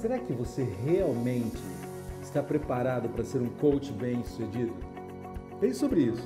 Será que você realmente está preparado para ser um coach bem-sucedido? Pense sobre isso.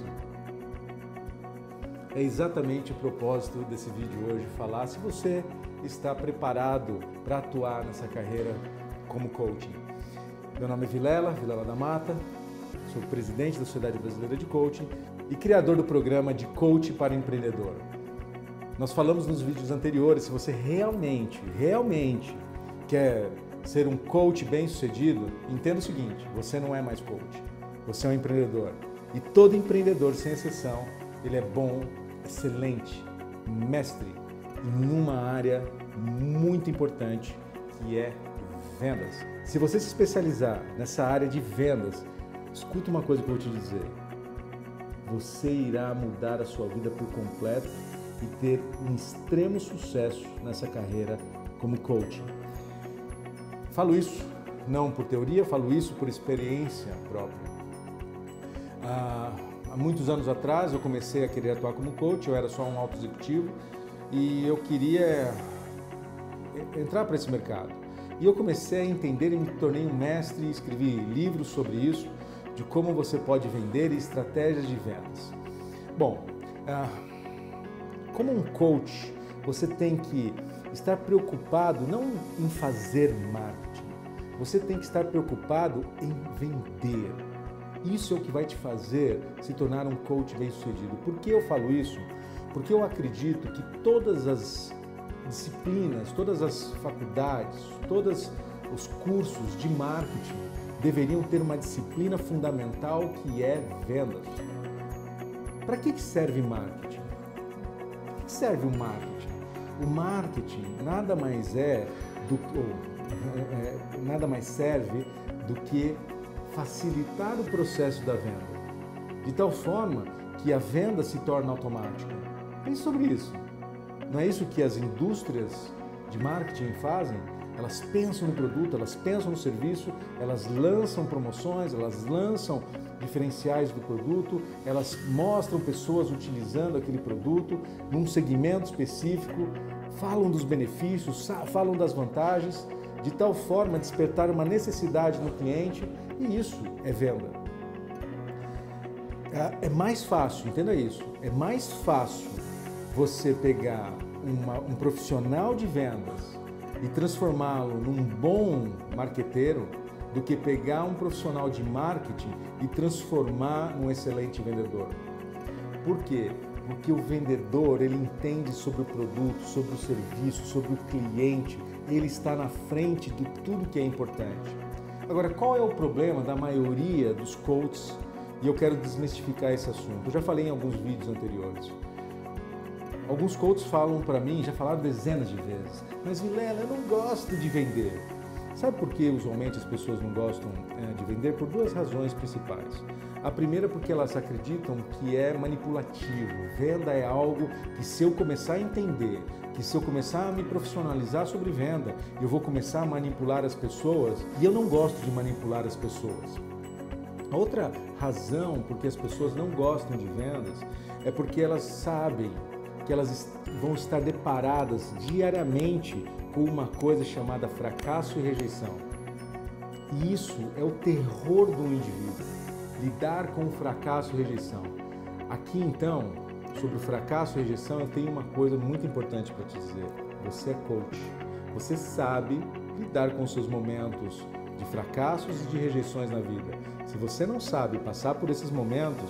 É exatamente o propósito desse vídeo hoje, falar se você está preparado para atuar nessa carreira como coaching. Meu nome é Vilela da Mata, sou presidente da Sociedade Brasileira de Coaching e criador do programa de Coach para Empreendedor. Nós falamos nos vídeos anteriores, se você realmente quer ser um coach bem-sucedido, entenda o seguinte, você não é mais coach, você é um empreendedor. E todo empreendedor, sem exceção, ele é bom, excelente, mestre em uma área muito importante, que é vendas. Se você se especializar nessa área de vendas, escuta uma coisa que eu vou te dizer, você irá mudar a sua vida por completo e ter um extremo sucesso nessa carreira como coach. Falo isso não por teoria, falo isso por experiência própria. Há muitos anos atrás eu comecei a querer atuar como coach, eu era só um alto executivo e eu queria entrar para esse mercado. E eu comecei a entender e me tornei um mestre e escrevi livros sobre isso, de como você pode vender e estratégias de vendas. Bom, como um coach, você tem que estar preocupado não em fazer marketing, você tem que estar preocupado em vender. Isso é o que vai te fazer se tornar um coach bem-sucedido. Por que eu falo isso? Porque eu acredito que todas as disciplinas, todas as faculdades, todos os cursos de marketing deveriam ter uma disciplina fundamental que é vendas. Para que serve marketing? Para que serve o marketing? O marketing nada mais serve do que facilitar o processo da venda, de tal forma que a venda se torna automática. Pense sobre isso. Não é isso que as indústrias de marketing fazem? Elas pensam no produto, elas pensam no serviço, elas lançam promoções, elas lançam diferenciais do produto, elas mostram pessoas utilizando aquele produto num segmento específico, falam dos benefícios, falam das vantagens, de tal forma a despertar uma necessidade no cliente, e isso é venda. É mais fácil, entenda isso, é mais fácil você pegar um profissional de vendas e transformá-lo num bom marqueteiro do que pegar um profissional de marketing e transformar num excelente vendedor. Por quê? Porque o vendedor, ele entende sobre o produto, sobre o serviço, sobre o cliente, ele está na frente de tudo que é importante. Agora, qual é o problema da maioria dos coaches? E eu quero desmistificar esse assunto. Eu já falei em alguns vídeos anteriores. Alguns coaches falam para mim, já falaram dezenas de vezes, mas Vilela, eu não gosto de vender. Sabe por que usualmente as pessoas não gostam de vender? Por duas razões principais. A primeira porque elas acreditam que é manipulativo. Venda é algo que se eu começar a entender, que se eu começar a me profissionalizar sobre venda, eu vou começar a manipular as pessoas e eu não gosto de manipular as pessoas. A outra razão por que as pessoas não gostam de vendas é porque elas sabem que elas vão estar deparadas diariamente com uma coisa chamada fracasso e rejeição. E isso é o terror do indivíduo, lidar com o fracasso e rejeição. Aqui então, sobre o fracasso e rejeição, eu tenho uma coisa muito importante para te dizer. Você é coach. Você sabe lidar com os seus momentos de fracassos e de rejeições na vida. Se você não sabe passar por esses momentos,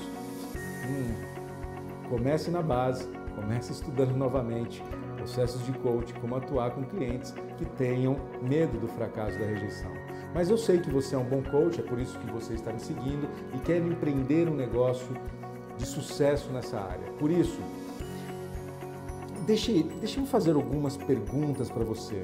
comece na base. Comece estudando novamente processos de coach, como atuar com clientes que tenham medo do fracasso e da rejeição. Mas eu sei que você é um bom coach, é por isso que você está me seguindo e quer empreender um negócio de sucesso nessa área. Por isso, deixe-me fazer algumas perguntas para você.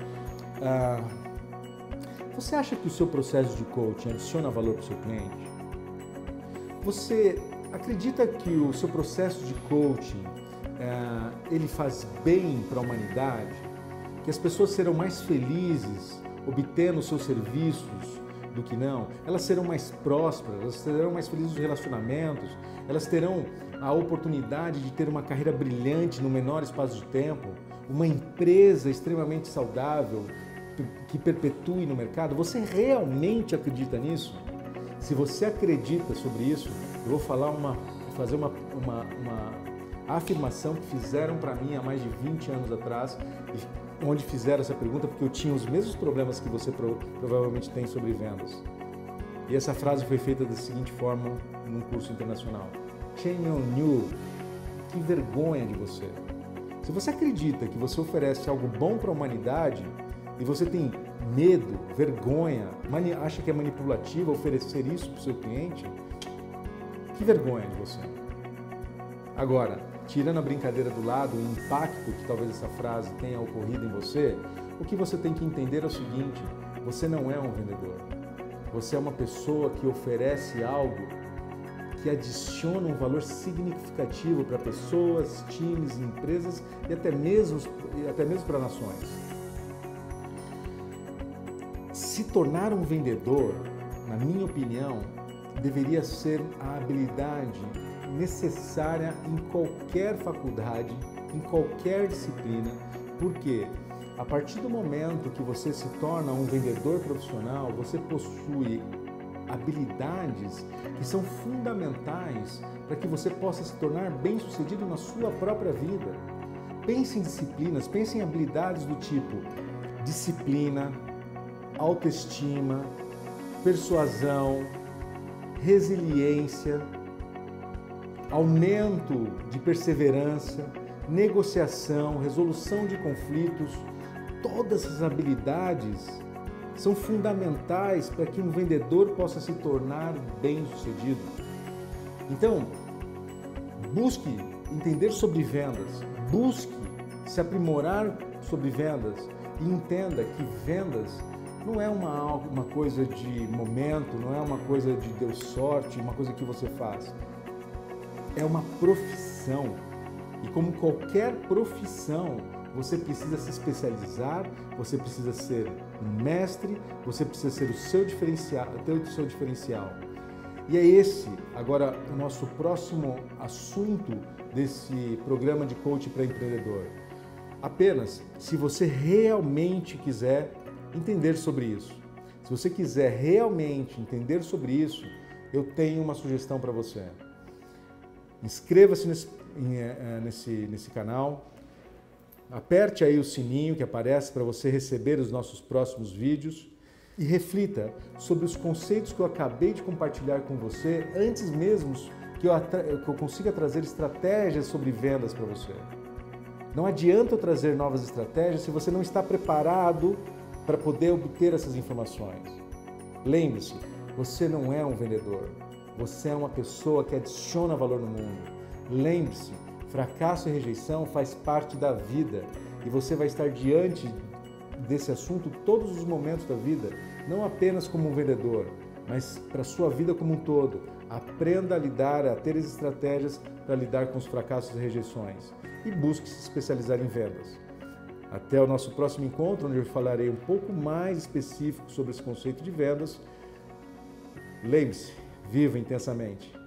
Você acha que o seu processo de coaching adiciona valor para o seu cliente? Você acredita que o seu processo de coaching ele faz bem para a humanidade, que as pessoas serão mais felizes obtendo os seus serviços do que não, elas serão mais prósperas, elas serão mais felizes nos relacionamentos, elas terão a oportunidade de ter uma carreira brilhante no menor espaço de tempo, uma empresa extremamente saudável, que perpetue no mercado? Você realmente acredita nisso? Se você acredita sobre isso, eu vou fazer uma afirmação que fizeram para mim há mais de 20 anos atrás, onde fizeram essa pergunta porque eu tinha os mesmos problemas que você provavelmente tem sobre vendas. E essa frase foi feita da seguinte forma num curso internacional: Shame on you. Que vergonha de você. Se você acredita que você oferece algo bom para a humanidade e você tem medo, vergonha, acha que é manipulativo oferecer isso para o seu cliente, que vergonha de você. Agora, tirando a brincadeira do lado, o impacto que talvez essa frase tenha ocorrido em você, o que você tem que entender é o seguinte: você não é um vendedor. Você é uma pessoa que oferece algo que adiciona um valor significativo para pessoas, times, empresas e até mesmo para nações. Se tornar um vendedor, na minha opinião, deveria ser a habilidade necessária em qualquer faculdade, em qualquer disciplina, porque a partir do momento que você se torna um vendedor profissional, você possui habilidades que são fundamentais para que você possa se tornar bem-sucedido na sua própria vida. Pense em disciplinas, pense em habilidades do tipo disciplina, autoestima, persuasão, resiliência, aumento de perseverança, negociação, resolução de conflitos. Todas essas habilidades são fundamentais para que um vendedor possa se tornar bem-sucedido. Então, busque entender sobre vendas, busque se aprimorar sobre vendas e entenda que vendas não é uma coisa de momento, não é uma coisa de deu sorte, uma coisa que você faz. É uma profissão. E como qualquer profissão, você precisa se especializar, você precisa ser um mestre, você precisa ser o seu diferencial, ter o seu diferencial. E é esse, agora, o nosso próximo assunto desse programa de coaching para empreendedor. Apenas se você realmente quiser entender sobre isso. Se você quiser realmente entender sobre isso, eu tenho uma sugestão para você. Inscreva-se nesse canal. Aperte aí o sininho que aparece para você receber os nossos próximos vídeos e reflita sobre os conceitos que eu acabei de compartilhar com você antes mesmo que eu consiga trazer estratégias sobre vendas para você. Não adianta eu trazer novas estratégias se você não está preparado para poder obter essas informações. Lembre-se, você não é um vendedor, você é uma pessoa que adiciona valor no mundo. Lembre-se, fracasso e rejeição faz parte da vida e você vai estar diante desse assunto todos os momentos da vida, não apenas como um vendedor, mas para a sua vida como um todo. Aprenda a ter as estratégias para lidar com os fracassos e rejeições e busque se especializar em vendas. Até o nosso próximo encontro, onde eu falarei um pouco mais específico sobre esse conceito de vendas. Lembre-se, viva intensamente!